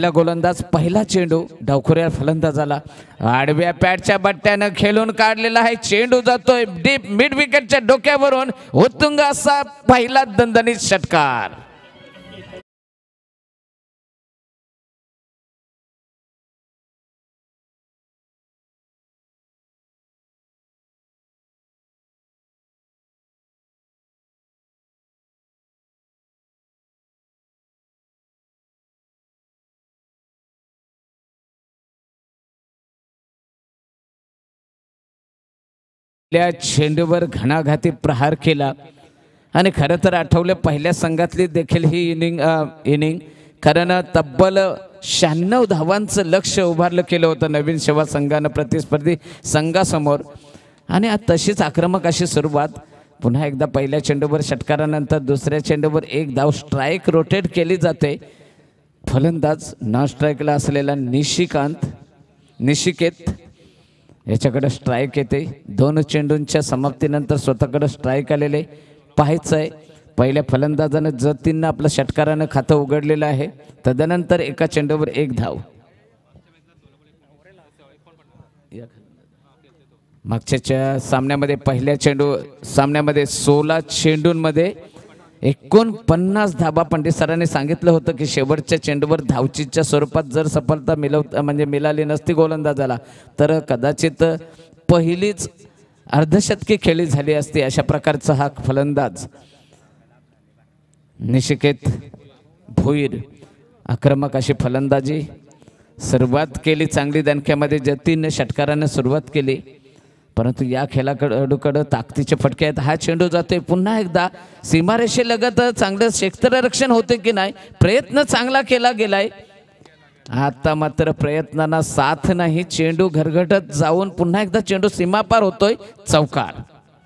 पहिला गोलंदाज, पहिला चेंडू डावखुऱ्या फलंदाजाला आडव्या पॅडच्या बट्ट्यानं खेळून काढलेला आहे. चेंडू जातोय डीप मिड विकेटच्या डोक्यावरून. उत्तुंग असा पहिला दणदणीत षटकार. चेंडूवर घणाघाती प्रहार केला आणि खरं तर आठवलं पहिल्या संघातली देखील ही इनिंग कारण तब्बल 96 धावांचं लक्ष उभारलं केलं होतं नवीन सेवा संघानं प्रतिस्पर्धी संघासमोर. आणि तशीच आक्रमक अशी सुरुवात. पुन्हा एकदा पहिल्या चेंडूवर षटकारानंतर दुसऱ्या चेंडूवर एक धाव स्ट्राईक रोटेट केली जाते. फलंदाज नॉन स्ट्राईकला असलेला निशिकेत याच्याकडे स्ट्राईक येते. 2 चेंडूंच्या समाप्तीनंतर स्वतःकडे स्ट्राईक आलेले पाहायचं आहे. पहिल्या फलंदाजानं जतीनं आपलं षटकारानं खातं उघडलेलं आहे. तदनंतर एका चेंडूवर एक धाव. मागच्या सामन्यामध्ये पहिल्या सामन्यामध्ये 16 चेंडूंमध्ये 49 धाबा. पंडित सरांनी सांगितलं होतं की शेवटच्या चेंडूवर धावचीच्या स्वरूपात जर सफलता मिळाली नसती गोलंदाजाला तर कदाचित पहिलीच अर्धशतकी खेळी झाली असती. अशा प्रकारचा हा फलंदाज निशिकेत भोईर. आक्रमक अशी फलंदाजी सुरुवात केली चांगली दणक्यामध्ये. जतीनं षटकारानं सुरुवात केली परंतु या खेळाकडे ताकदीचे फटके आहेत. हा चेंडू जातोय पुन्हा एकदा सीमारेषेलगत. चांगलं क्षेत्ररक्षण होते की नाही, प्रयत्न चांगला केला गेलाय. आता मात्र प्रयत्नांना साथ नाही. चेंडू घरघटत जाऊन पुन्हा एकदा चेंडू सीमापार होतोय. चौकार.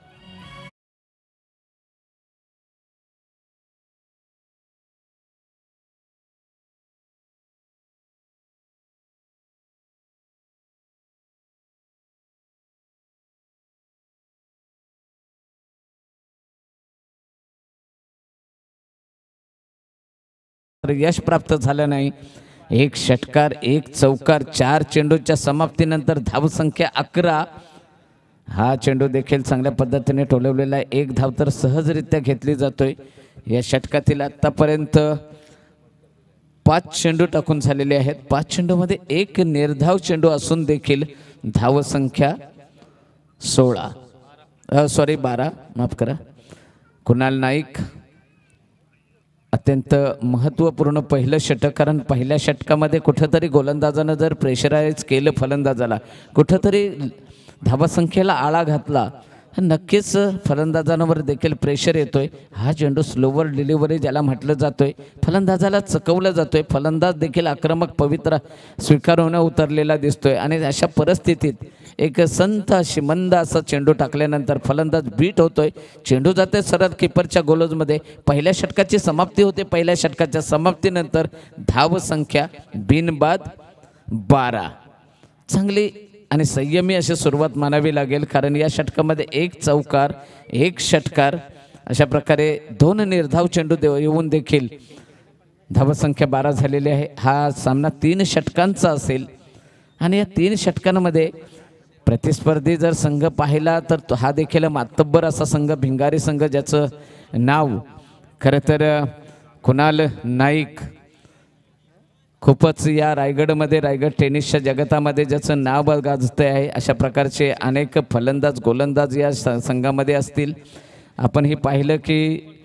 यश प्राप्त झालं नाही. एक षटकार, एक चौकार, 4 चेंडूच्या समाप्तीनंतर धावसंख्या 11. हा चेंडू देखील चांगल्या पद्धतीने टोलवलेला आहे. एक धाव तर सहजरित्या घेतली जातोय. या षटकातील आतापर्यंत 5 चेंडू टाकून झालेले आहेत. 5 चेंडूमध्ये एक निर्धाव चेंडू असून देखील धावसंख्या 12 माफ करा. कुणाल नाईक अत्यंत महत्त्वपूर्ण पहिलं षटक. कारण पहिल्या षटकामध्ये कुठंतरी गोलंदाजानं जर प्रेशराईज केलं फलंदाजाला, कुठंतरी धावसंख्येला आळा घातला, नक्कीच फलंदाजांवर देखील प्रेशर येतोय. हा चेंडू स्लोवर डिलिव्हरी ज्याला म्हटलं जातोय, फलंदाजाला चकवलं जातोय. फलंदाज देखील आक्रमक पवित्र स्वीकारून उतरलेला दिसतोय. आणि अशा परिस्थितीत एक संत अशी मंद असा चेंडू टाकल्यानंतर फलंदाज बीट होतोय. चेंडू जाते सरळ किपरच्या गोलजमध्ये. पहिल्या षटकाची समाप्ती होते. पहिल्या षटकाच्या समाप्तीनंतर धावसंख्या बिनबाद 12. चांगली आणि संयमी अशी सुरुवात मानावी लागेल. कारण या षटकामध्ये एक चौकार, एक षटकार अशा प्रकारे 2 निर्धाव चेंडू येऊन देखील धावसंख्या 12 झालेली आहे. हा सामना 3 षटकांचा असेल आणि या 3 षटकांमध्ये प्रतिस्पर्धी जर संघ पाहिला तर हा देखील मातब्बर असा संघ भिंगारी संघ, ज्याचं नाव खरं तर कुणाल नाईक खूपच या रायगडमध्ये, रायगड टेनिसच्या जगतामध्ये ज्याचं नाव गाजते आहे. अशा प्रकारचे अनेक फलंदाज गोलंदाज या संघामध्ये असतील. आपण हे पाहिलं की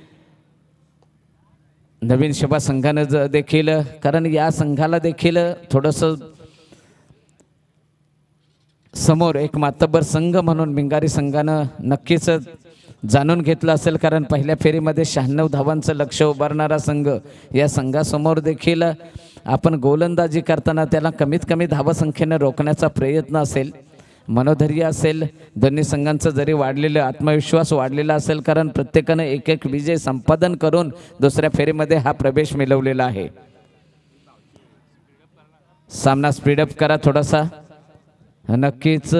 नवीन सेवा संघानं देखील, कारण या संघाला देखील थोडंसं समोर एक मातब्बर संघ म्हणून भिंगारी संघानं नक्कीच जाणून घेतलं असेल. कारण पहिल्या फेरीमध्ये 96 धावांचं लक्ष उभारणारा संघ, या संघासमोर देखील आपण गोलंदाजी करताना त्याला कमीत कमी धावसंख्येनं रोखण्याचा प्रयत्न असेल, मनोधैर्य असेल. दोन्ही संघांचं जरी वाढलेलं आत्मविश्वास वाढलेला असेल, कारण प्रत्येकानं एक विजय संपादन करून दुसऱ्या फेरीमध्ये हा प्रवेश मिळवलेला आहे. सामना स्पीडअप करा थोडासा. नक्कीच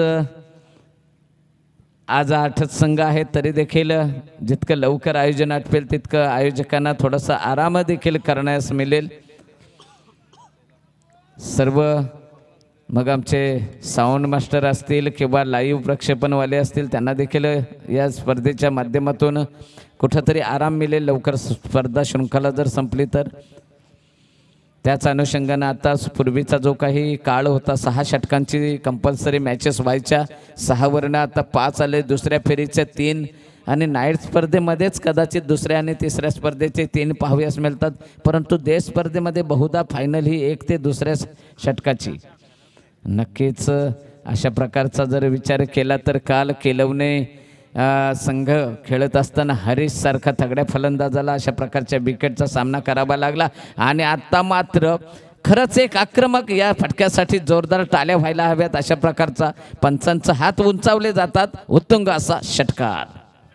आज 8 संघ आहेत, तरी देखील जितकं लवकर आयोजन आटपेल तितकं आयोजकांना थोडासा आराम देखील करण्यास मिळेल. सर्व मग आमचे साऊंड मास्टर असतील किंवा लाईव्ह प्रक्षेपणवाले असतील त्यांना देखील या स्पर्धेच्या माध्यमातून कुठंतरी आराम मिळेल लवकर स्पर्धा शृंखला जर संपली तर. त्याच अनुषंगानं आता पूर्वीचा जो काही काळ होता 6 षटकांची कंपल्सरी मॅचेस व्हायच्या, 6वरनं आता 5 आले, दुसऱ्या फेरीच्या 3 आणि नाईट स्पर्धेमध्येच कदाचित दुसऱ्या आणि तिसऱ्या स्पर्धेचे 3 पाहावयास मिळतात. परंतु देश स्पर्धेमध्ये बहुधा फायनल ही 1 ते दुसऱ्या षटकाची. नक्कीच अशा प्रकारचा जर विचार केला तर काल केलवणे संघ खेळत असताना हरीश सारखा तगड्या फलंदाजाला अशा प्रकारच्या विकेटचा सामना करावा लागला आणि आता मात्र खरंच एक आक्रमक या फटक्यासाठी जोरदार टाळ्या व्हायला हव्यात. अशा प्रकारचा पंचांचा हात उंचावले जातात. उत्तुंग असा षटकार.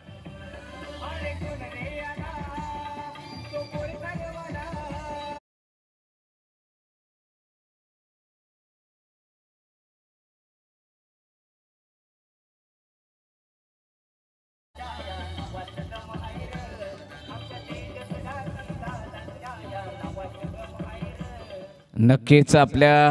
नक्कीच आपल्या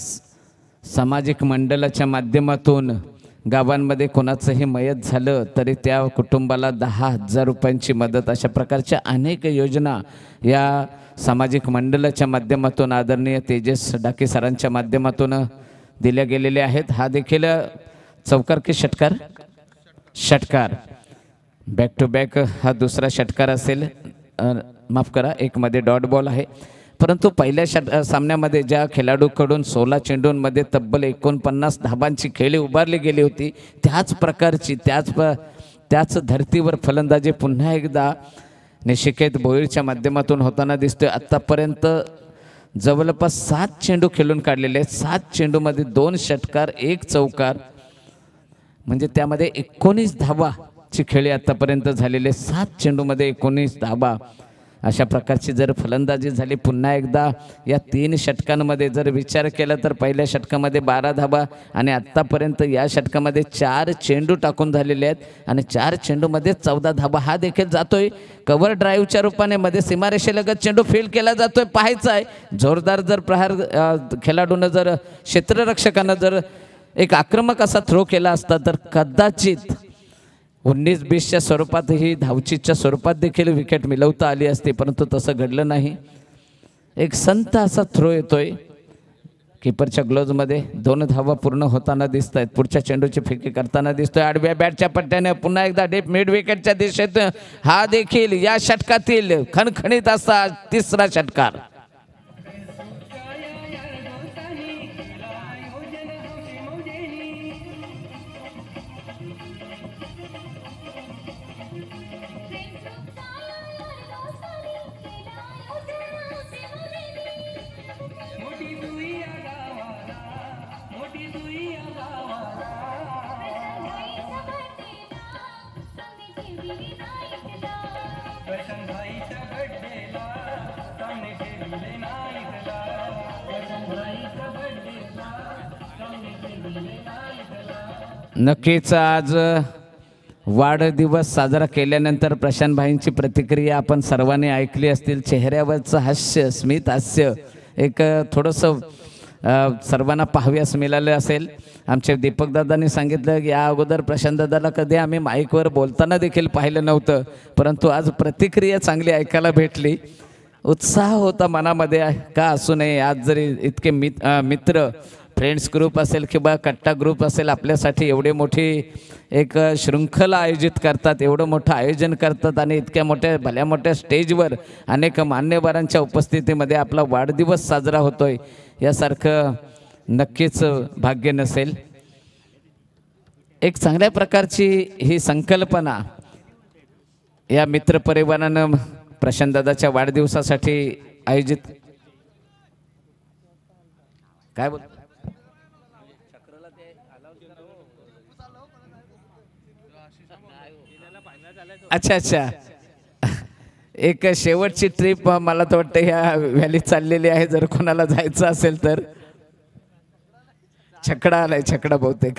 सामाजिक मंडळाच्या माध्यमातून गावांमध्ये कोणाचंही मयत झालं तरी त्या कुटुंबाला 10,000 रुपयांची मदत, अशा प्रकारच्या अनेक योजना या सामाजिक मंडळाच्या माध्यमातून आदरणीय तेजस डाके सरांच्या माध्यमातून दिल्या गेलेल्या आहेत. हा देखील चौकार की षटकार बॅक टू बॅक हा दुसरा षटकार असेल. माफ करा, एक मध्ये डॉट बॉल आहे. परंतु पहिल्या सामन्यामध्ये ज्या खेळाडूकडून 16 चेंडूंमध्ये तब्बल 49 धाबांची खेळी उभारली गेली होती त्याच प्रकारची त्याच धर्तीवर फलंदाजी पुन्हा एकदा निशिकेत भोईरच्या माध्यमातून होताना दिसतोय. आत्तापर्यंत जवळपास 7 चेंडू खेळून काढलेले आहेत. 7 चेंडूमध्ये 2 षटकार 1 चौकार, म्हणजे त्यामध्ये 19 धाबाची खेळी आत्तापर्यंत झालेले. 7 चेंडूमध्ये 19 धाबा अशा प्रकारची जर फलंदाजी झाली पुन्हा एकदा या 3 षटकांमध्ये जर विचार केला तर पहिल्या षटकामध्ये 12 धाबा आणि आत्तापर्यंत या षटकामध्ये 4 चेंडू टाकून झालेले आहेत आणि 4 चेंडूमध्ये 14 धाबा हा देखील जातोय. कव्हर ड्राईव्हच्या रूपाने मध्ये सीमारेषेलगत चेंडू फील केला जातोय. पाहायचा आहे जोरदार जर प्रहार खेळाडूनं जर क्षेत्ररक्षकानं जर एक आक्रमक असा थ्रो केला असता तर कदाचित 19-20च्या स्वरूपात ही धावचीच्या स्वरूपात देखील विकेट मिळवता आली असती, परंतु तसं घडलं नाही. एक संत असा थ्रो येतोय कीपरच्या ग्लोव्जमध्ये. 2 धावा पूर्ण होताना दिसत आहेत. पुढच्या चेंडूची फेकी करताना दिसतोय आडव्या बॅटच्या पट्ट्याने पुन्हा एकदा डीप मिड विकेटच्या दिशेत. हा देखील या षटकातील खणखणीत असा 3रा षटकार. नक्कीच आज वाढदिवस साजरा केल्यानंतर प्रशांत भाईंची प्रतिक्रिया आपण सर्वांनी ऐकली असतील. चेहऱ्यावरचं हास्य, स्मित हास्य एक थोडंसं सर्वांना पाहाव्यास मिळालं असेल. आमचे दीपकदादांनी सांगितलं की या अगोदर प्रशांतदादाला कधी आम्ही माईकवर बोलताना देखील पाहिलं नव्हतं, परंतु आज प्रतिक्रिया चांगली ऐकायला भेटली. उत्साह होता मनामध्ये का असू नये. आज जरी इतके मित्र फ्रेंड्स ग्रुप असेल किंवा कट्टा ग्रुप असेल आपल्यासाठी एवढी मोठी एक शृंखला आयोजित करतात, एवढं मोठं आयोजन करतात आणि इतक्या मोठ्या भल्या मोठ्या स्टेजवर अनेक मान्यवरांच्या उपस्थितीमध्ये आपला वाढदिवस साजरा होतोय, यासारखं नक्कीच भाग्य नसेल. एक चांगल्या प्रकारची ही संकल्पना या मित्रपरिवारानं प्रशांतदादाच्या वाढदिवसासाठी आयोजित. काय बोल अच्छा एक शेवटची ट्रिप मला तर वाटतं ह्या व्हॅलीत चाललेली आहे. जर कोणाला जायचं असेल तर छकडा आलाय, छकडा बहुतेक.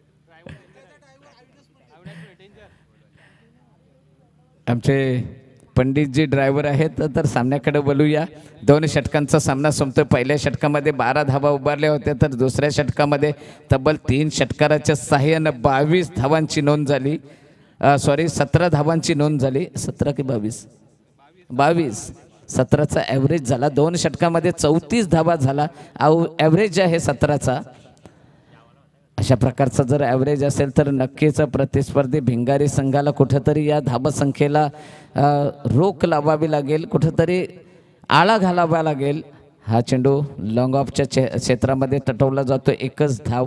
आमचे पंडितजी ड्रायव्हर आहेत तर सामन्याकडे बोलूया. 2 षटकांचा सामना संपतोय. पहिल्या षटकामध्ये 12 धावा उभारल्या होत्या तर दुसऱ्या षटकामध्ये तब्बल 3 षटकाराच्या सहाय्यानं 22 धावांची नोंद झाली. 17 धावांची नोंद झाली. 17 की 22? 22. 17चा ॲव्हरेज झाला. 2 षटकामध्ये 34 धावा झाला. ॲव्हरेज आहे 17चा. अशा प्रकारचा जर ॲव्हरेज असेल तर नक्कीच प्रतिस्पर्धी भिंगारी संघाला कुठंतरी या धावसंख्येला रोख लावावी लागेल, कुठंतरी आळा घालावा लागेल. हा चेंडू लॉंग ऑफच्या क्षेत्रामध्ये तटवला जातो. एकच धाव.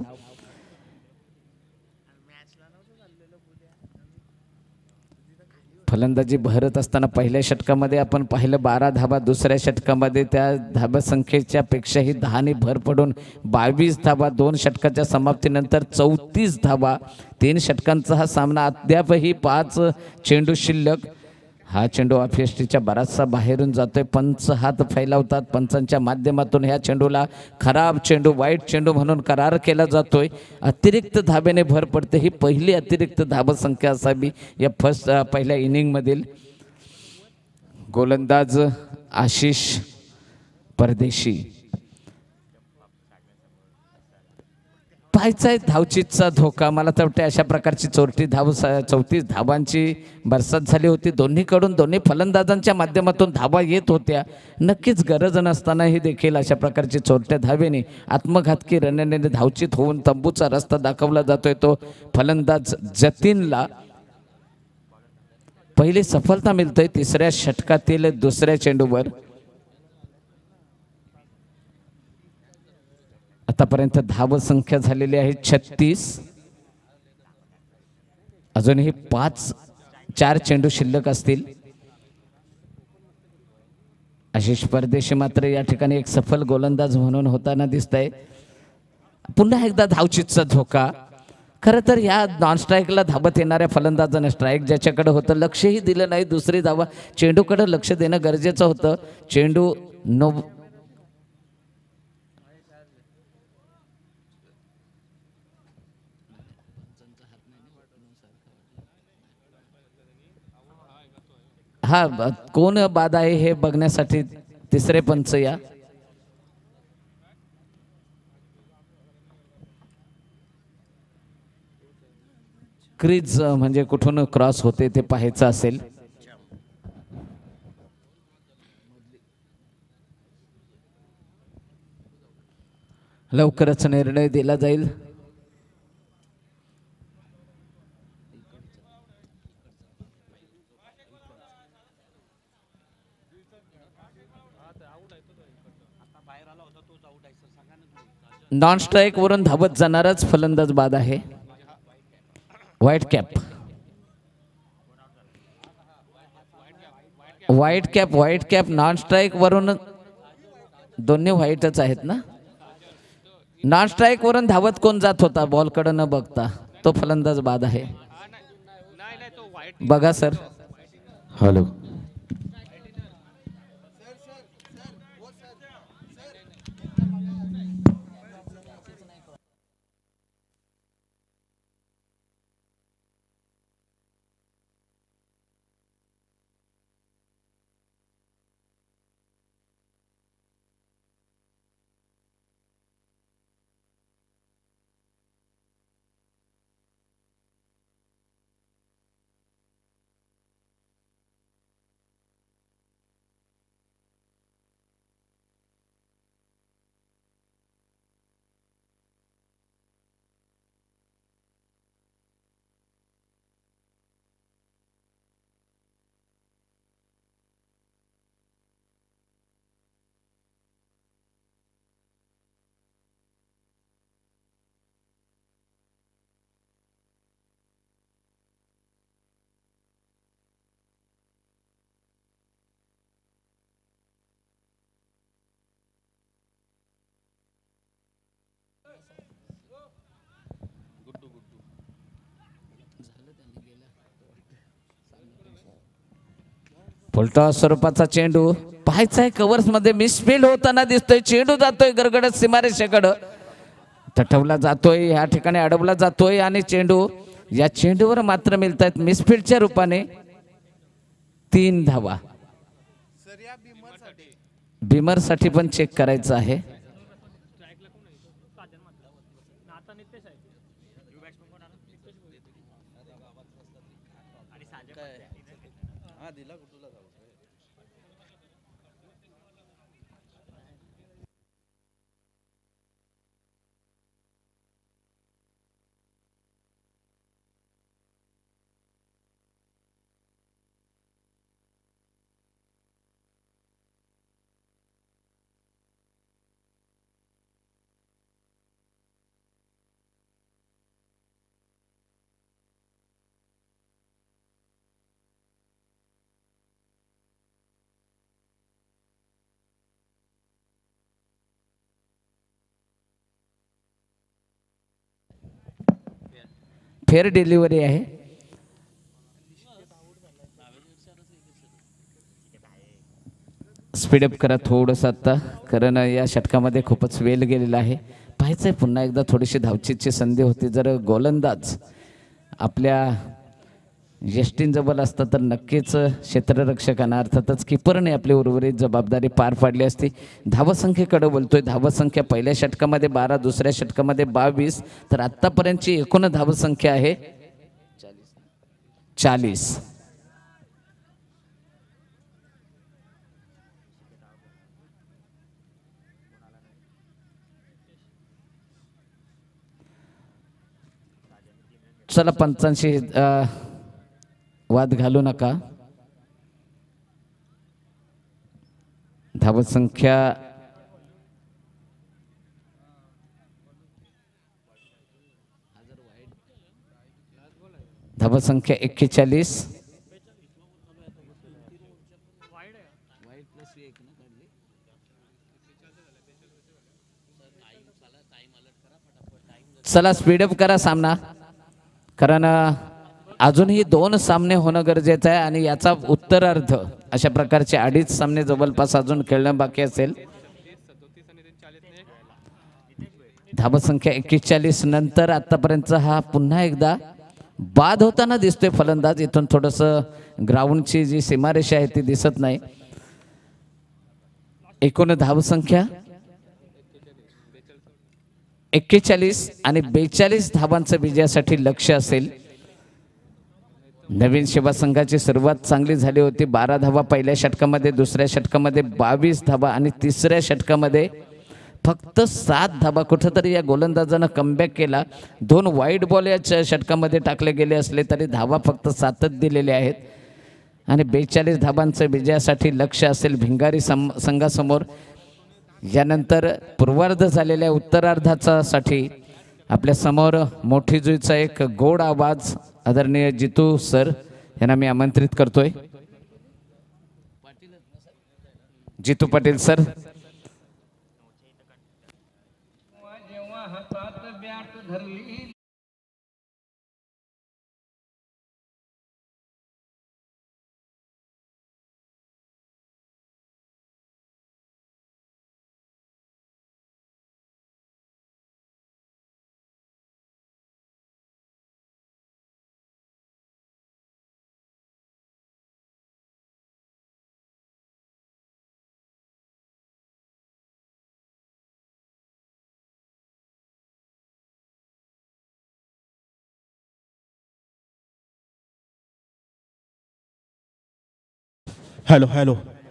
फलंदाजी बहरत असताना पहिल्या षटकामध्ये आपण पाहिलं 12 धावा. दुसऱ्या षटकामध्ये त्या धावसंख्येच्या पेक्षाही 10ने भर पडून 22 धावा. 2 षटकाच्या समाप्तीनंतर 34 धावा. 3 षटकांचा हा सामना. अद्यापही 5 चेंडू शिल्लक. हा चेंडू ऑफयष्टीच्या बराचसा बाहेरून जातोय. पंच हात फैलावतात. पंचांच्या माध्यमातून ह्या चेंडूला खराब चेंडू, वाईट चेंडू म्हणून करार केला जातोय. अतिरिक्त धाबेने भर पडते. ही पहिली अतिरिक्त धावसंख्या असावी या पहिल्या इनिंगमधील. गोलंदाज आशिष परदेशी. पाहायचा आहे धावचीतचा धोका. मला तर वाटते अशा प्रकारची 34 धावांची बरसात झाली होती. दोन्हीकडून दोन्ही फलंदाजांच्या माध्यमातून धावा येत होत्या. नक्कीच गरज नसतानाही देखील अशा प्रकारची चोरट्या धावेने आत्मघातकी रणनीतीने धावचीत होऊन तंबूचा रस्ता दाखवला जातोय तो फलंदाज जतीनला. पहिली सफलता मिळतोय 3ऱ्या षटकातील दुसऱ्या चेंडूवर. आतापर्यंत धावसंख्या झालेली आहे 36. अजूनही 4 चेंडू शिल्लक असतील. आशिष परदेशी मात्र या ठिकाणी एक सफल गोलंदाज म्हणून होताना दिसतंय. पुन्हा एकदा धावचीतचा धोका. खरं तर या नॉन स्ट्राईकला धावत येणाऱ्या फलंदाजानं स्ट्राईक ज्याच्याकडे होतं लक्षही दिलं नाही. दुसरी धावा. चेंडूकडे लक्ष देणं गरजेचं होतं. चेंडू हा कोण बाद आहे हे बघण्यासाठी 3रे पंच या. क्रीज म्हणजे कुठून क्रॉस होते ते पाहायचं असेल. लवकरच निर्णय दिला जाईल. नॉन स्ट्राईक वरून धावत जाणाराच फलंदाज बाद आहे. White cap. White cap non strike वरून. दोन्ही व्हाईटच आहेत ना. नॉन स्ट्राईक वरून धावत कोण जात होता बॉलकडे न बघता तो फलंदाज बाद आहे. बघा सर. हॅलो. फुलटॉस स्वरूपाचा चेंडू पाहायचाय. कव्हर्स मध्ये मिसफील्ड होताना दिसतोय. चेंडू जातोय गरगडत सीमारेषेकडं. तटवला जातोय. या ठिकाणी अडवला जातोय आणि चेंडू या चेंडूवर मात्र मिळत आहेत मिसफील्डच्या रूपाने 3 धावा. बिमरसाठी पण चेक करायचं आहे. फेअर डिलिव्हरी आहे. स्पीडअप करा थोडंसं आता, कारण या षटकामध्ये खूपच वेळ गेलेला आहे. पाहायचं आहे पुन्हा एकदा थोडीशी धावचीची संधी होती. जर गोलंदाज आपल्या यष्टींजवळ असता तर नक्कीच क्षेत्ररक्षकांना अर्थातच किपरने आपली उर्वरित जबाबदारी पार पाडली असती. धावसंख्येकडे बोलतोय. धावसंख्या पहिल्या षटकामध्ये 12, दुसऱ्या षटकामध्ये 22, तर आत्तापर्यंतची एकूण धावसंख्या आहे 40. चला पंचांशी वाद घालू नका. धावसंख्या धावसंख्या 41. चला स्पीडअप करा सामना, कारण अजूनही 2 सामने होणं गरजेचं आहे आणि याचा उत्तरार्ध अशा प्रकारचे 2.5 सामने जवळपास अजून खेळणं बाकी असेल. धावसंख्या 41 नंतर आतापर्यंतचा हा पुन्हा एकदा बाद होताना दिसतोय फलंदाज. इथून थोडंसं ग्राउंडची जी सीमारेषा आहे ती दिसत नाही. एकूण धावसंख्या 41 आणि 42 धावांचं विजयासाठी लक्ष असेल. नवीन शिवा संघाची सुरुवात चांगली झाली होती. 12 धावा पहिल्या षटकामध्ये, दुसऱ्या षटकामध्ये 22 धावा आणि तिसऱ्या षटकामध्ये फक्त 7 धावा. कुठंतरी या गोलंदाजानं कमबॅक केला. 2 वाईड बॉल या षटकामध्ये टाकले गेले असले तरी धावा फक्त 7च दिलेले आहेत आणि 42 धावांचं विजयासाठी लक्ष असेल भिंगारी संघासमोर. यानंतर पूर्वार्ध झालेल्या उत्तरार्धाचा साठी आपल्या समोर मोठी जुईचा एक गोड आवाज आदरणीय जितू सर यांना मी आमंत्रित करतोय. Jitu Patil sir. Hello hello,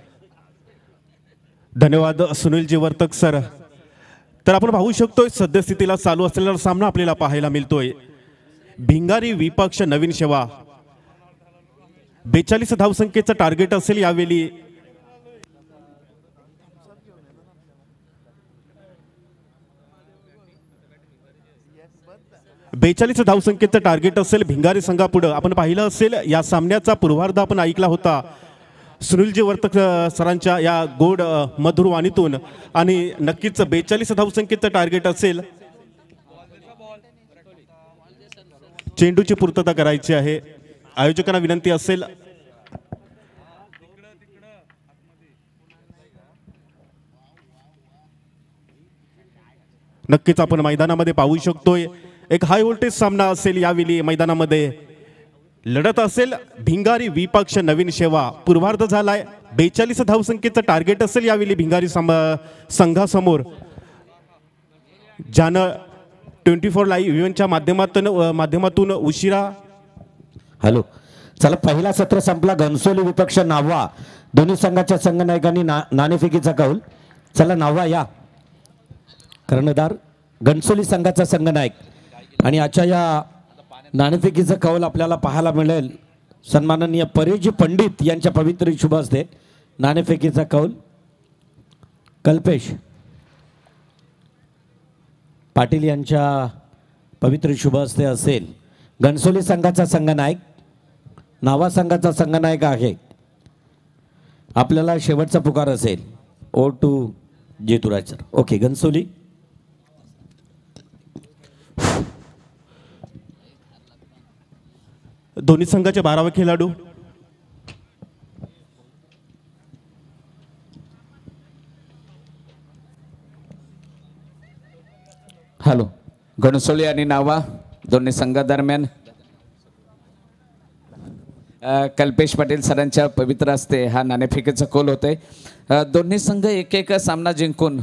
धन्यवाद सुनीलजी वर्तक सर. तर आपण पाहू शकतोय सद्यस्थितीला चालू असलेला सामना आपल्याला पाहायला मिळतोय. भिंगारी विपक्ष नवीन शेवा. 42 धावसंख्येचं टार्गेट असेल यावेळी. बेचाळीस धावसंख्येचं टार्गेट असेल भिंगारी संघापुढे. आपण पाहिलं असेल या सामन्याचा पूर्वार्ध आपण ऐकला होता सुनीलजी वर्तक सरांच्या या गोड मधुर वाणीतून आणि नक्कीच 42 धावसंख्येचं टार्गेट असेल. चेंडूची पूर्तता करायची आहे. आयोजकांना विनंती असेल नक्कीच आपण मैदानामध्ये पाहू शकतोय एक हाय व्होल्टेज सामना असेल यावेळी मैदानामध्ये. लढत असेल भिंगारी विपक्ष नवीन सेवा. पूर्वार्ध झालाय. 42 धावसंख्येचं टार्गेट असेल यावेळी भिंगारी संघासमोर, ज्यानं 24 लाईव्ह इव्हेंटच्या माध्यमातून उशिरा. हॅलो, चला पहिला सत्र संपला. घनसोली विपक्ष नावा. दोन्ही संघाच्या संघनायकांनी नाणेफेकीचा कौल. चला नावा या. कर्णधार घनसोली संघाचा संघनायक. आणि आजच्या या नाणेफेकीचा कौल आपल्याला पाहायला मिळेल सन्माननीय परेजी पंडित यांच्या पवित्र शुभ हस्ते. नाणेफेकीचा कौल कल्पेश पाटील यांच्या पवित्र शुभ हस्ते असेल. घनसोली संघाचा संघनायक नावा संघाचा संघनायक आहे. आपल्याला शेवटचा पुकार असेल. ओ to Jeturaj sir. Okay, Ghansoli. दोन्ही संघाचे 12वे खेळाडू. हॅलो, घनसोली आणि नावा दोन्ही संघादरम्यान कल्पेश पाटील सरांच्या पवित्र हस्ते हा नाणेफेकीचा कौल होतोय. दोन्ही संघ एक एक सामना जिंकून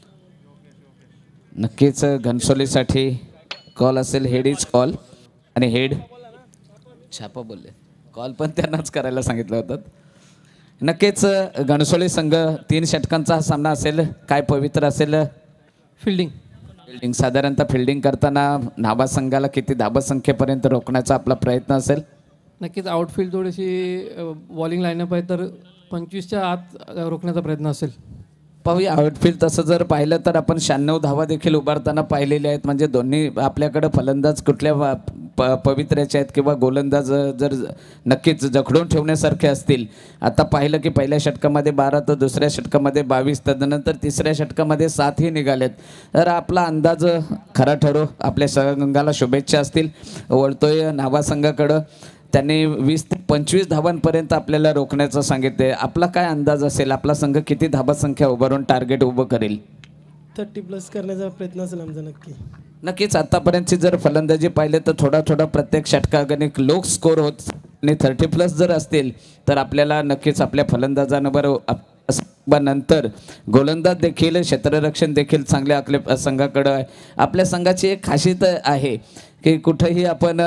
नक्कीच घनसोलीसाठी कॉल असेल. Head is call. आणि हेड छापा बोलले, कॉल पण त्यांनाच करायला सांगितलं होतं. नक्कीच घनसोली संघ 3 षटकांचा हा सामना असेल. काय पवित्र असेल? फिल्डिंग साधारणतः फिल्डिंग करताना नाभा संघाला किती धाबसंख्येपर्यंत रोखण्याचा आपला प्रयत्न असेल? नक्कीच आउटफील्ड थोडीशी बॉलिंग लाईनअप आहे तर 25च्या आत रोखण्याचा प्रयत्न असेल. पाहूया आउटफील्ड. तसं जर पाहिलं तर आपण 96 धावा देखील उभारताना पाहिलेले आहेत. म्हणजे दोन्ही आपल्याकडं फलंदाज कुठल्या पवित्र्याचे आहेत किंवा गोलंदाज जर नक्कीच जखडून ठेवण्यासारखे असतील. आता पाहिलं की पहिल्या षटकामध्ये 12 तर दुसऱ्या षटकामध्ये 22, तदनंतर तिसऱ्या षटकामध्ये 7ही निघालेत. तर आपला अंदाज खरा ठरो. आपल्या संघाला शुभेच्छा असतील. वळतोय नाभा संघाकडं. त्यांनी 20 ते 25 धावांपर्यंत आपल्याला रोखण्याचं सांगितले. आपला काय अंदाज असेल? आपला संघ किती धाबासंख्या उभारून टार्गेट उभं करेल? 30+ करण्याचा प्रयत्न असेल आमचा. नक्कीच आतापर्यंतची जर फलंदाजी पाहिले तर थोडा प्रत्येक षटकागणिक लोक स्कोर होत आणि 30+ जर असतील तर आपल्याला नक्कीच आपल्या फलंदाजांबरोबर नंतर गोलंदाज देखील क्षेत्ररक्षण देखील चांगले आपल्या संघाकडं आहे. आपल्या संघाची एक खासियत आहे की कुठंही आपण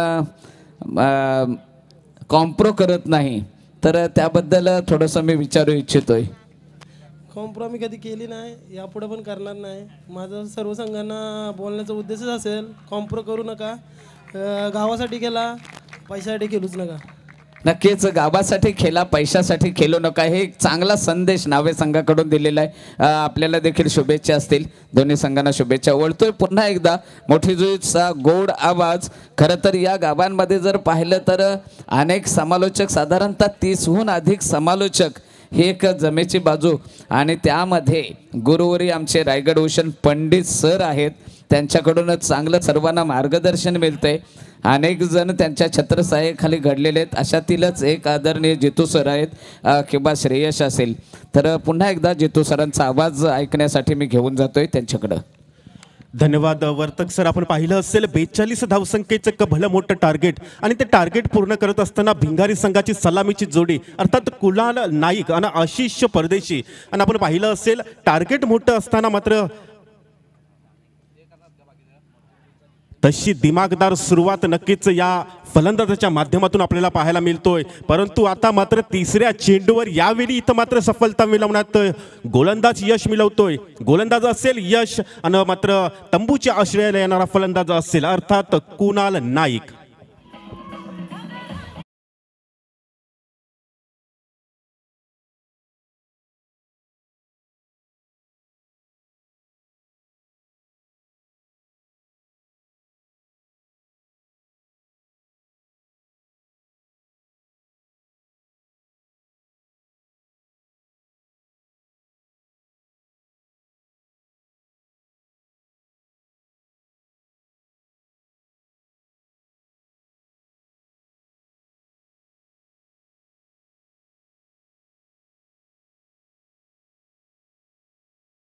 कॉम्प्रो करत नाही. तर त्याबद्दल थोडंसं मी विचारू इच्छितोय. कॉम्प्रो आम्ही कधी केली नाही, यापुढे पण करणार नाही. माझा सर्व संघांना बोलण्याचा उद्देशच असेल, कॉम्प्रो करू नका. गावासाठी केला, पैशासाठी खेळूच नका. नक्कीच गावासाठी खेळा, पैशासाठी खेळू नका. हे एक चांगला संदेश नावे संघाकडून दिलेला आहे. आपल्याला देखील शुभेच्छा असतील. दोन्ही संघांना शुभेच्छा. वळतोय पुन्हा एकदा मोठी जुईचा गोड आवाज. खरं तर या गावांमध्ये जर पाहिलं तर अनेक समालोचक, साधारणतः 30हून अधिक समालोचक ही एक जमेची बाजू. आणि त्यामध्ये गुरुवारी आमचे रायगड भूषण पंडित सर आहेत. त्यांच्याकडूनच चांगलं सर्वांना मार्गदर्शन मिळतंय. अनेक जण त्यांच्या छत्रछायेखाली घडलेले आहेत. अशातीलच एक आदरणीय जितू सर आहेत किंवा श्रेयश असेल. तर पुन्हा एकदा जितू सरांचा आवाज ऐकण्यासाठी मी घेऊन जातोय त्यांच्याकडं. धन्यवाद वर्तक सर. आपण पाहिलं असेल 42 धावसंख्येचं एक भलं मोठं टार्गेट. आणि ते टार्गेट पूर्ण करत असताना भिंगारी संघाची सलामीची जोडी अर्थात कुलाल नाईक आणि आशिष परदेशी. आणि आपण पाहिलं असेल टार्गेट मोठं असताना मात्र तशी दिमागदार सुरुवात नक्कीच या फलंदाजाच्या माध्यमातून आपल्याला पाहायला मिळतोय. परंतु आता मात्र तिसऱ्या चेंडूवर यावेळी इथं मात्र सफलता मिळवण्यात गोलंदाज यश मिळवतोय. गोलंदाज असेल यश आणि मात्र तंबूच्या आश्रयाला येणारा फलंदाज असेल अर्थात कुणाल नाईक.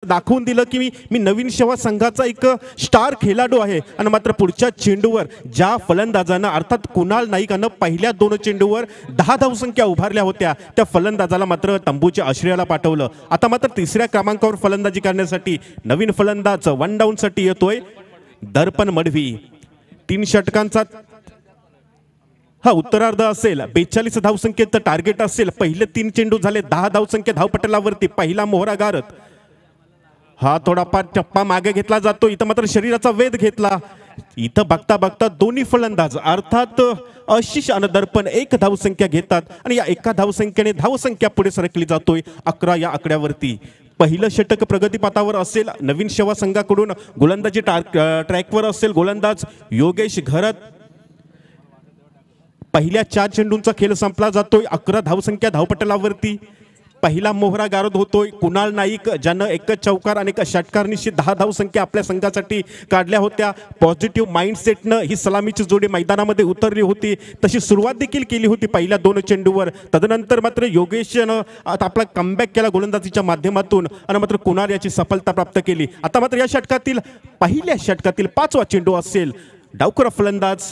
दाखवून दिलं की मी नवीन सेवा संघाचा एक स्टार खेळाडू आहे. आणि मात्र पुढच्या चेंडूवर ज्या फलंदाजानं अर्थात कुणाल नाईकानं पहिल्या 2 चेंडूवर 10 धावसंख्या उभारल्या होत्या त्या फलंदाजाला मात्र तंबूच्या आश्रयाला पाठवलं. आता मात्र तिसऱ्या क्रमांकावर फलंदाजी करण्यासाठी नवीन फलंदाज 1 डाऊनसाठी येतोय दर्पण मडवी. 3 षटकांचा हा उत्तरार्ध असेल. 42 धावसंख्येचं टार्गेट असेल. पहिले 3 चेंडू झाले 10 धावसंख्या धावपटलावरती. पहिला मोहरा गारत हा थोडाफार टप्पा मागे घेतला जातो. इथं मात्र शरीराचा वेध घेतला. इथं बघता बघता दोन्ही फलंदाज अर्थात आशिष आणि दर्पण 1 धावसंख्या घेतात आणि या 1 धावसंख्येने धावसंख्या पुढे सरकली जातोय 11 या आकड्यावरती. पहिलं षटक प्रगतीपथावर असेल. नवीन सेवा संघाकडून गोलंदाजी ट्रॅकवर असेल. गोलंदाज योगेश घरत. पहिल्या 4 चेंडूंचा खेळ संपला जातोय 11 धावसंख्या धावपटलावरती. पहिला मोहरा गारद होतोय कुणाल नाईक ज्यानं 1 चौकार आणि 1 षटकार निश्चित 10 धावसंख्या आपल्या संघासाठी काढल्या होत्या. पॉझिटिव्ह माइंडसेटनं ही सलामीची जोडी मैदानामध्ये उतरली होती. तशी सुरुवात देखील केली होती पहिल्या 2 चेंडूवर. तदनंतर मात्र योगेशनं आपला कमबॅक केला गोलंदाजीच्या माध्यमातून आणि मात्र कुणाल याची सफलता प्राप्त केली. आता मात्र या षटकातील पहिल्या षटकातील 5वा चेंडू असेल. डावखुरा फलंदाज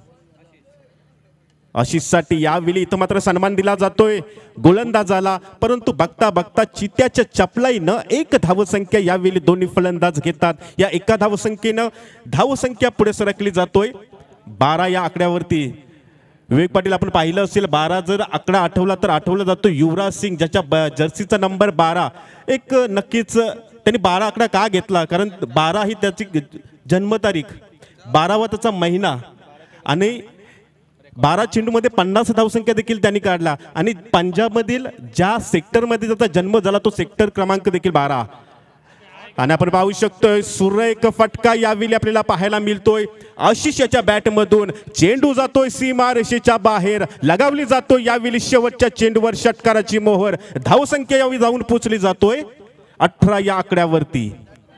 आशिषसाठी यावेळी इथं मात्र सन्मान दिला जातोय गोलंदाजाला. परंतु बघता बघता चित्याच्या चपलाईनं 1 धावसंख्या यावेळी दोन्ही फलंदाज घेतात. या 1 धावसंख्येनं धावसंख्या पुढे सरकली जातोय 12 या आकड्यावरती. विवेक पाटील आपण पाहिलं असेल 12 जर आकडा आठवला तर आठवला जातो युवराज सिंग ज्याच्या जर्सीचा नंबर 12. एक नक्कीच त्यांनी 12 आकडा का घेतला कारण 12 ही त्याची जन्मतारीख 12वा त्याचा महिना आणि 12 चेंडूमध्ये 50 धावसंख्या देखील त्यांनी काढला. आणि पंजाबमधील ज्या सेक्टरमध्ये त्याचा जन्म झाला तो सेक्टर क्रमांक देखील 12. आणि आपण पाहू शकतोय सुरेख फटका यावेळी आपल्याला पाहायला मिळतोय. आशिष याच्या बॅटमधून चेंडू जातोय सीमारेषेच्या बाहेर. लगावली जातोय यावेळी शेवटच्या चेंडूवर षटकाराची मोहर. धावसंख्या यावेळी जाऊन पोचली जातोय 18 या आकड्यावरती.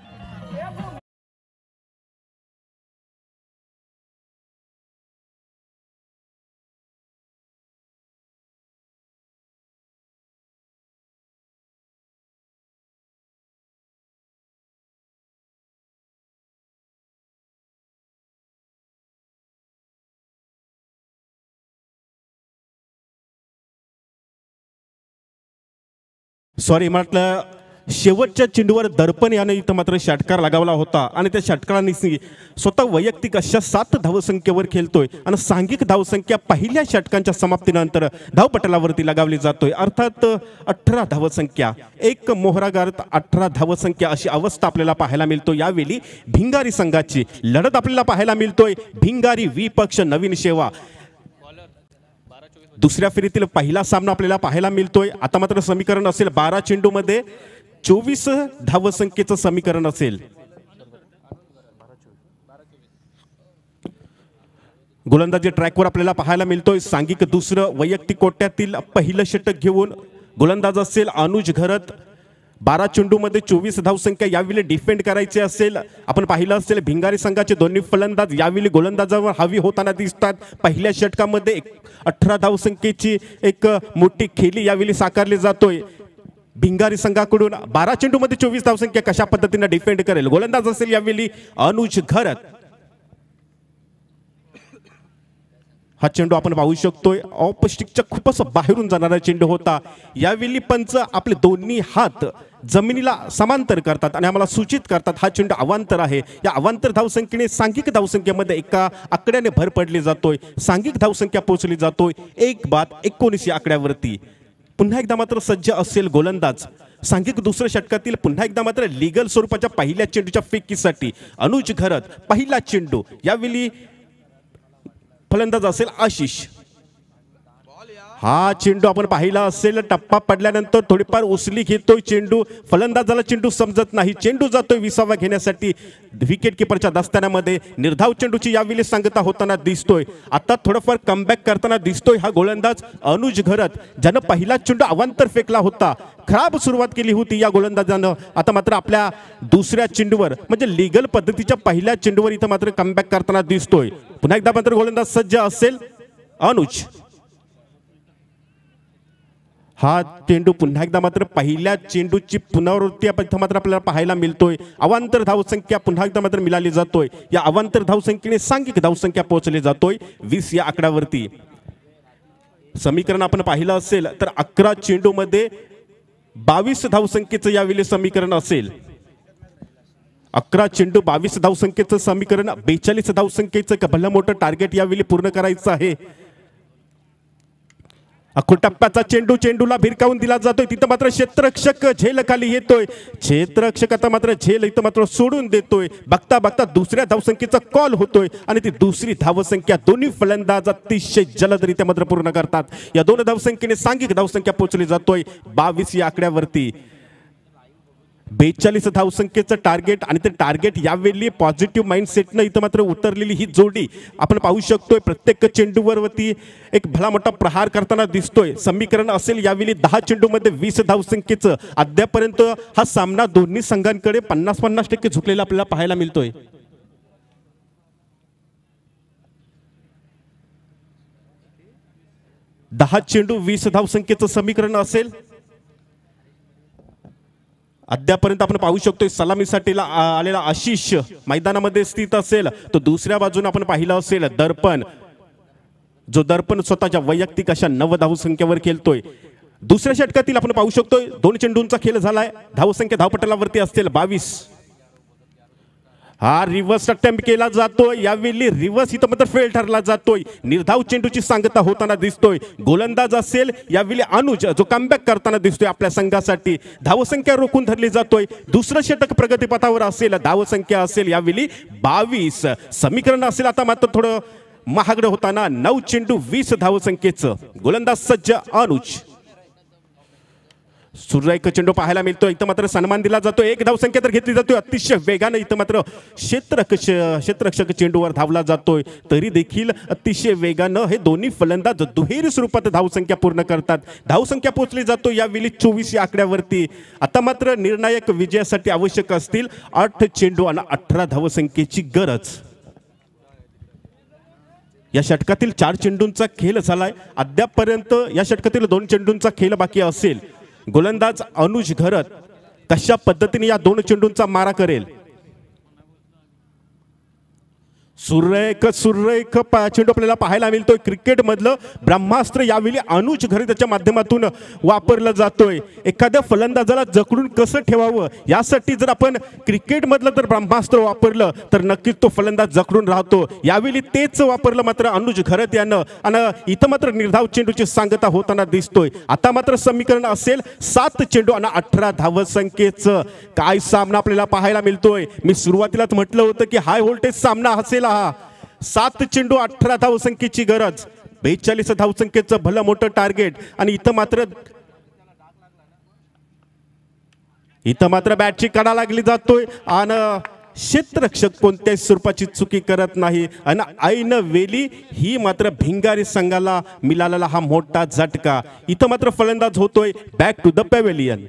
सॉरी म्हटलं शेवटच्या चेंडूवर दर्पण याने इथं मात्र षटकार लगावला होता आणि त्या षटकारांनी स्वतः वैयक्तिक अशा 7 धावसंख्येवर खेळतोय आणि सांघिक धावसंख्या पहिल्या षटकांच्या समाप्तीनंतर धावपटलावरती लगावली जातोय. अर्थात 18 धावसंख्या 1 मोहरागारत 18 धावसंख्या अशी अवस्था आपल्याला पाहायला मिळतो. यावेळी भिंगारी संघाची लढत आपल्याला पाहायला मिळतोय. भिंगारी विपक्ष नवीन सेवा. दुसऱ्या फेरीतील पहिला सामना आपल्याला पाहायला मिळतोय. आता मात्र समीकरण असेल 12 चेंडूमध्ये 24 धावसंख्येचं समीकरण असेल. गोलंदाजी ट्रॅकवर आपल्याला पाहायला मिळतोय. सांघिक दुसरं वैयक्तिक कोट्यातील पहिलं षटक घेऊन गोलंदाज असेल अनुज घरत. 12 चेंडूमध्ये 24 धावसंख्या यावेळी डिफेंड करायचे असेल. आपण पाहिलं असेल भिंगारी संघाचे दोन्ही फलंदाज यावेळी गोलंदाजावर हवी होताना दिसतात. पहिल्या षटकामध्ये 18 धावसंख्येची एक मोठी खेळी यावेळी साकारली जातोय. भिंगारी संघाकडून 12 चेंडूमध्ये 24 धावसंख्या कशा पद्धतीने डिफेंड करेल. गोलंदाज असेल यावेळी अनुज घरत. हा चेंडू आपण पाहू शकतोय ऑफ स्टिकच्या खूपच बाहेरून जाणारा चेंडू होता. यावेळी पंच आपले दोन्ही हात जमिनीला समांतर करतात आणि आम्हाला सूचित करतात हा चेंडू अवांतर आहे. या अवांतर धावसंख्येने सांघिक धावसंख्येमध्ये 1 आकड्याने भर पडली जातोय. सांघिक धावसंख्या पोहोचली जातोय 1/19 या आकड्यावरती. पुन्हा एकदा मात्र सज्ज असेल गोलंदाज. सांघिक दुसऱ्या षटकातील पुन्हा एकदा मात्र लीगल स्वरूपाच्या पहिल्या चेंडूच्या फेकीसाठी अनुज घरत. पहिला चेंडू यावेळी फलंदाज असेल आशिष. हा चेंडू आपण पाहिला असेल टप्पा पडल्यानंतर थोडीफार उसली घेतोय चेंडू. फलंदाजाला चेंडू समजत नाही. चेंडू जातोय 20वा घेण्यासाठी विकेट किपरच्या दस्तान्यामध्ये. निर्धाव चेंडूची यावेळी सांगता होताना दिसतोय. आता थोडंफार कमबॅक करताना दिसतोय हा गोलंदाज अनुज घरत ज्यानं पहिला चेंडू अवांतर फेकला होता. खराब सुरुवात केली होती या गोलंदाजानं. आता मात्र आपल्या दुसऱ्या चेंडूवर म्हणजे लीगल पद्धतीच्या पहिल्या चेंडूवर इथं मात्र कमबॅक करताना दिसतोय. पुन्हा एकदा मात्र गोलंदाज सज्ज असेल अनुज. हा चेंडू पुन्हा एकदा मात्र पहिल्या चेंडूची पुनरावृत्ती आपण इथं मात्र आपल्याला पाहायला मिळतोय. अवांतर धावसंख्या पुन्हा एकदा मात्र मिळाली जातोय. या अवांतर धावसंख्येने सांघिक धावसंख्या पोहोचली जातोय 20 या आकड्यावरती. समीकरण आपण पाहिलं असेल तर 11 चेंडूमध्ये 22 धावसंख्येचं यावेळी समीकरण असेल. 11 चेंडू 22 धावसंख्येचं समीकरण, 42 धावसंख्येचं एक भलं मोठं टार्गेट यावेळी पूर्ण करायचं आहे. टप्प्याचा चेंडू चेंडूला भिरकावून दिला जातोय. तिथं मात्र क्षेत्ररक्षक झेल खाली येतोय. क्षेत्ररक्षक आता मात्र झेल इथं मात्र सोडून देतोय. बघता बघता दुसऱ्या धावसंख्येचा कॉल होतोय आणि ती दुसरी धावसंख्या दोन्ही फलंदाज अतिशय जलदरीत्या मात्र पूर्ण करतात. या दोन धावसंख्येने सांघिक धावसंख्या पोहोचली जातोय 22 या आकड्यावरती. 42 धावसंख्येचं टार्गेट आणि ते टार्गेट यावेळी पॉझिटिव्ह माइंडसेटनं इथं मात्र उतरलेली ही जोडी आपण पाहू शकतोय. प्रत्येक चेंडूवरती एक भला मोठा प्रहार करताना दिसतोय. समीकरण असेल यावेळी 10 चेंडूमध्ये 20 धावसंख्येचं. अद्यापर्यंत हा सामना दोन्ही संघांकडे 50-50% झुकलेला आपल्याला पाहायला मिळतोय. दहा चेंडू 20 धावसंख्येचं समीकरण असेल. अद्यापर्यंत आपण पाहू शकतोय सलामीसाठी आलेला आशिष मैदानामध्ये स्थित असेल. तो दुसऱ्या बाजूने आपण पाहिलं असेल दर्पण, जो दर्पण स्वतःच्या वैयक्तिक अशा 9 धावसंख्येवर खेळतोय. दुसऱ्या षटकातील आपण पाहू शकतोय 2 चेंडूंचा खेळ झालाय. धावसंख्या धावपटलावरती असतील 22. हा रिव्हर्स अटेम्प्ट केला जातोय. यावेळी रिव्हर्स इथं मात्र फेल ठरला जातोय. निर्धाव चेंडूची सांगता होताना दिसतोय. गोलंदाज असेल यावेळी अनुज, जो कमबॅक करताना दिसतोय आपल्या संघासाठी. धावसंख्या रोखून धरली जातोय. दुसरं षटक प्रगतीपथावर असेल. धावसंख्या असेल यावेळी 22. समीकरण असेल आता मात्र थोडं महागडं होताना 9 चेंडू 20 धावसंख्येचं. गोलंदाज सज्ज अनुज. सुरेख चेंडू पाहायला मिळतो. इथं मात्र सन्मान दिला जातो. 1 धावसंख्या तर घेतली जातोय अतिशय वेगानं. इथं मात्र क्षेत्ररक्षक चेंडूवर धावला जातोय. तरी देखील अतिशय वेगानं हे दोन्ही फलंदाज दुहेरी स्वरूपात धावसंख्या पूर्ण करतात. धावसंख्या पोहोचली जातो यावेळी 24 या आकड्यावरती. आता मात्र निर्णायक विजयासाठी आवश्यक असतील 8 चेंडू आणि 18 धावसंख्येची गरज. या षटकातील 4 चेंडूंचा खेळ झालाय. अद्यापर्यंत या षटकातील 2 चेंडूंचा खेळ बाकी असेल. गोलंदाज अनुज घरत कशा पद्धतीने या 2 चेंडूंचा मारा करेल. सुरेख चेंडू आपल्याला पाहायला मिळतोय. क्रिकेट मधलं ब्रह्मास्त्र यावेळी अनुज घरे त्याच्या माध्यमातून वापरलं जातोय. एखाद्या फलंदाजाला जखडून कसं ठेवावं यासाठी जर आपण क्रिकेट मधलं तर ब्रह्मास्त्र वापरलं तर नक्कीच तो फलंदाज जखडून राहतो. यावेळी तेच वापरलं मात्र अनुज घरत यानं आणि इथं मात्र निर्धाव चेंडूची सांगता होताना दिसतोय. आता मात्र समीकरण असेल 7 चेंडू आणि 18 धावसंख्येचं. काय सामना आपल्याला पाहायला मिळतोय. मी सुरुवातीलाच म्हटलं होतं की हाय व्होल्टेज सामना असेल. 7 चेंडू 18 धावसंख्येची गरज. 42 धावसंख्येचं भलं मोठं टार्गेट. आणि इथं मात्र बॅटची कडा लागली जातोय आणि क्षेत्ररक्षक कोणत्याही स्वरूपाची चुकी करत नाही. आणि ऐन वेळी ही मात्र भिंगारी संघाला मिळालेला हा मोठा झटका. इथं मात्र फलंदाज होतोय बॅक टू द पॅव्हेलियन.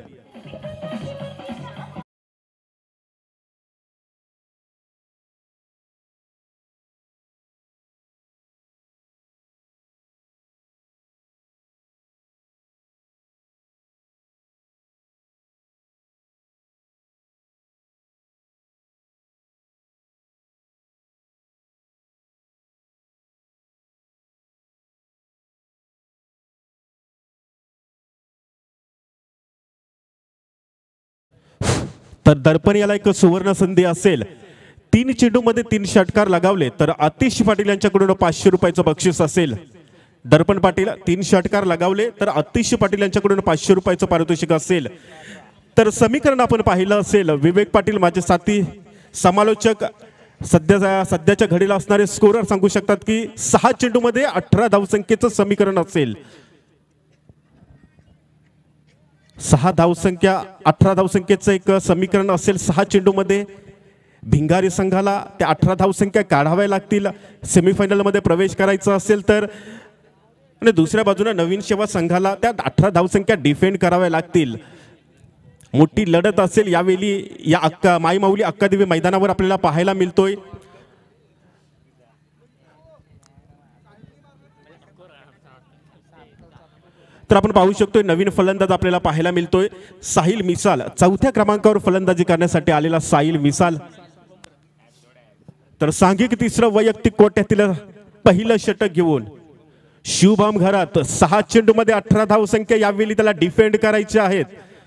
तर दर्पण याला एक सुवर्ण संधी असेल. 3 चेंडूमध्ये 3 षटकार लगावले तर आतिश पाटील यांच्याकडून 500 रुपयाचं बक्षीस असेल. दर्पण पाटील 3 षटकार लगावले तर आतिश पाटील यांच्याकडून 500 रुपयाचं पारितोषिक असेल. तर समीकरण आपण पाहिलं असेल. विवेक पाटील माझे साथी समालोचक सध्याच्या घडीला असणारे स्कोरर सांगू शकतात की 6 चेंडूमध्ये 18 धावसंख्येचं समीकरण असेल. 6 धावसंख्या 18 धावसंख्येचं एक समीकरण असेल. 6 चेंडूमध्ये भिंगारी संघाला त्या 18 धावसंख्या काढाव्या लागतील सेमीफायनलमध्ये प्रवेश करायचा असेल तर. आणि दुसऱ्या बाजूने नवीन सेवा संघाला त्या 18 धावसंख्या डिफेंड कराव्या लागतील. मोठी लढत असेल यावेळी या माईमाऊली अक्कादेवी मैदानावर आपल्याला पाहायला मिळतोय. तर आपण पाहू शकतोय नवीन फलंदाज आपल्याला पाहायला मिळतोय साहिल मिसाल, चौथ्या क्रमांकावर फलंदाजी करण्यासाठी आलेला साहिल मिसाल. तर सांघिक तिसरं वैयक्तिक कोट्यातील पहिलं षटक घेऊन शुभम घरात 6 चेंडूमध्ये 18 धावसंख्या यावेळी त्याला डिफेंड करायचे आहेत.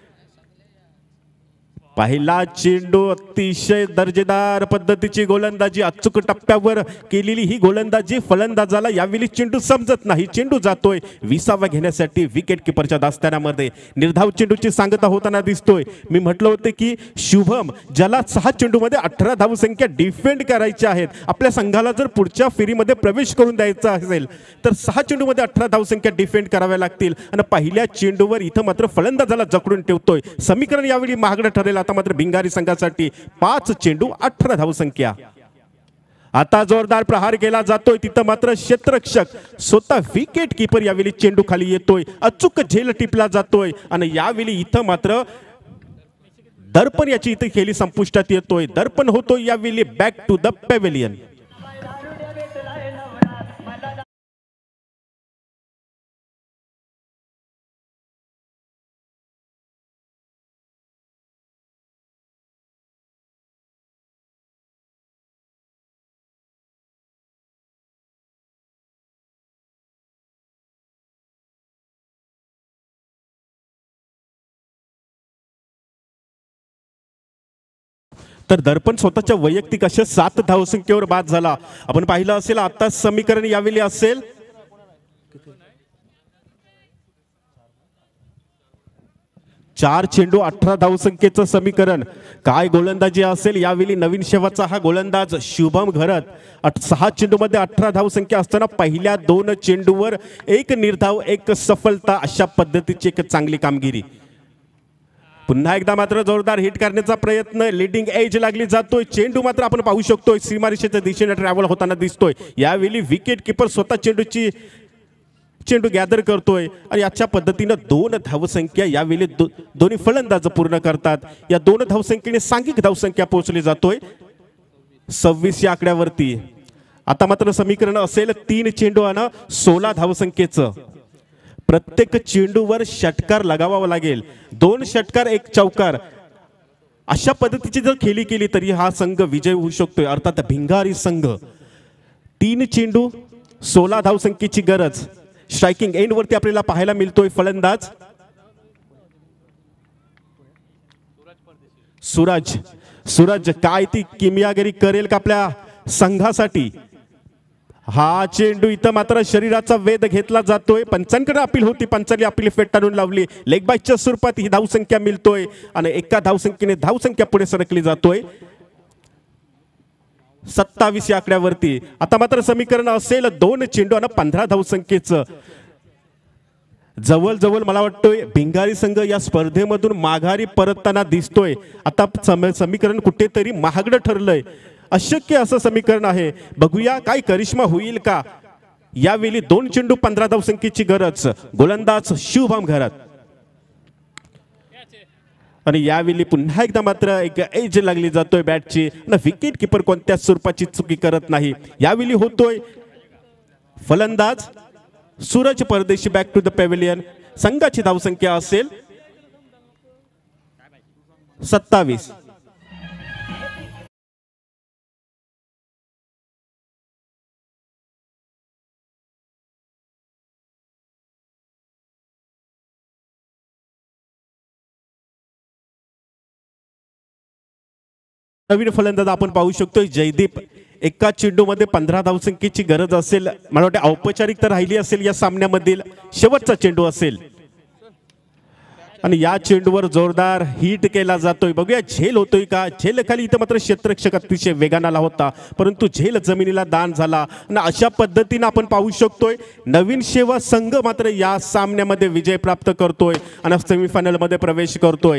पहिला चेंडू अतिशय दर्जेदार पद्धतीची गोलंदाजी, अचूक टप्प्यावर केलेली ही गोलंदाजी फलंदाजाला यावेळी चेंडू समजत नाही. चेंडू जातोय 20वा घेण्यासाठी विकेट किपरच्या दास्तानामध्ये. निर्धाव चेंडूची सांगता होताना दिसतोय. मी म्हटलं होतं की शुभम ज्याला 6 चेंडूमध्ये 18 धावसंख्या डिफेंड करायच्या आहेत, आपल्या संघाला जर पुढच्या फेरीमध्ये प्रवेश करून द्यायचा असेल तर 6 चेंडूमध्ये 18 धावसंख्या डिफेंड कराव्या लागतील. आणि पहिल्या चेंडूवर इथं मात्र फलंदाजाला जखडून ठेवतोय. समीकरण यावेळी महागडं ठरेल. आता मात्र भिंगारी संघासाठी 5 चेंडू 18 धावसंख्या. आता जोरदार प्रहार केला जातोय, तिथं मात्र क्षेत्ररक्षक स्वतः विकेट कीपर यावेळी चेंडू खाली येतोय, अचूक झेल टिपला जातोय आणि यावेळी इथं मात्र दर्पण याची इथे खेळी संपुष्टात येतोय. दर्पण होतोय यावेळी बॅक टू द पॅव्हेलियन. तर दर्पण स्वतःच्या वैयक्तिक अशा 7 धावसंख्येवर बाद झाला. आपण पाहिलं असेल आता समीकरण यावेळी असेल 4 चेंडू 18 धावसंख्येचं समीकरण. काय गोलंदाजी असेल यावेळी नवीन शेवाचा हा गोलंदाज शुभम घरत. 6 चेंडूमध्ये 18 धावसंख्या असताना पहिल्या 2 चेंडूवर 1 निर्धाव 1 सफलता, अशा पद्धतीची एक चांगली कामगिरी. पुन्हा एकदा मात्र जोरदार हिट करण्याचा प्रयत्न, लीडिंग एज लागली जातोय. चेंडू मात्र आपण पाहू शकतोय सीमारेषेच्या दिशेने ट्रॅव्हल होताना दिसतोय. यावेळी विकेट किपर स्वतः चेंडू गॅदर करतोय आणि याच्या पद्धतीनं 2 धावसंख्या यावेळी दोन्ही फलंदाज पूर्ण करतात. या 2 धावसंख्येने सांघिक धावसंख्या पोहोचली जातोय 26 या आकड्यावरती. आता मात्र समीकरण असेल 3 चेंडू आणि 16 धावसंख्येचं. प्रत्येक चेंडूवर षटकार लगावावा लागेल. 2 षटकार 1 चौकार अशा पद्धतीची जर खेळी केली तरी हा संघ विजय होऊ शकतोय. अर्थात भिंगारी संघ 3 चेंडू 16 धावसंख्येची गरज. स्ट्रायकिंग एंड वरती आपल्याला पाहायला मिळतोय फलंदाज सूरज. काय ती किमयागिरी करेल का आपल्या संघासाठी. हा चेंडू इथं मात्र शरीराचा वेध घेतला जातोय. पंचांकडे अपील होती, पंचांनी अपील फेटाळून लावली. लेग बायच्या स्वरूपात ही धावसंख्या मिळतोय आणि एका धावसंख्येने धावसंख्या पुढे सरकली जातोय 27 या आकड्यावरती. आता मात्र समीकरण असेल 2 चेंडू आणि 15 धावसंख्येचं. जवळ मला वाटतोय भिंगारी संघ या स्पर्धेमधून माघारी परतताना दिसतोय. आता समीकरण कुठेतरी महागडं ठरलंय. अशक्य असं समीकरण आहे. बघूया काय करिश्मा होईल का. यावेळी 2 चेंडू 15 धावसंख्येची गरज. गोलंदाज शुभम घरात आणि यावेळी पुन्हा एकदा मात्र एक एज लागली जातोय बॅटची आणि विकेट किपर कोणत्या स्वरूपाची चुकी करत नाही. यावेळी होतोय फलंदाज सूरज परदेशी बॅक टू द पॅव्हेलियन. संघाची धावसंख्या असेल 27. नवीन फलंदाज आपण पाहू शकतोय जयदीप. एका चेंडूमध्ये 15 धावसंख्येची गरज असेल. मला वाटतं औपचारिकता राहिली असेल या सामन्यामधील शेवटचा चेंडू असेल आणि या चेंडूवर जोरदार हिट केला जातोय. बघूया झेल होतोय का. झेल खाली इथं मात्र क्षेत्ररक्षक अतिशय वेगानं आला होता, परंतु झेल जमिनीला दान झाला आणि अशा पद्धतीनं आपण पाहू शकतोय नवीन शेवा संघ मात्र या सामन्यामध्ये विजय प्राप्त करतोय आणि सेमीफायनल मध्ये प्रवेश करतोय.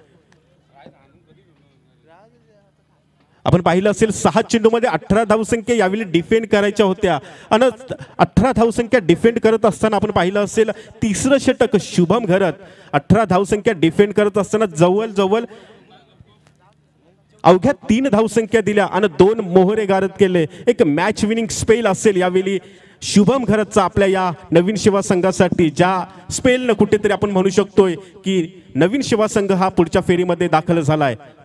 आपण पाहिलं असेल 6 चेंडूमध्ये 18 धावसंख्या यावेळी डिफेंड करायच्या होत्या आणि 18 धावसंख्या डिफेंड करत असताना आपण पाहिलं असेल तिसरं षटक शुभम घरत 18 धावसंख्या डिफेंड करत असताना जवळ अवघ्या 3 धावसंख्या दिल्या आणि 2 मोहरे गारद केले. एक मॅच विनिंग स्पेल असेल यावेळी शुभम घरतचा आपल्या या नवीन शिवा संघासाठी ज्या स्पेलनं कुठेतरी आपण म्हणू शकतोय की नवीन शिवा संघ हा पुढच्या फेरीमध्ये दाखल झालाय.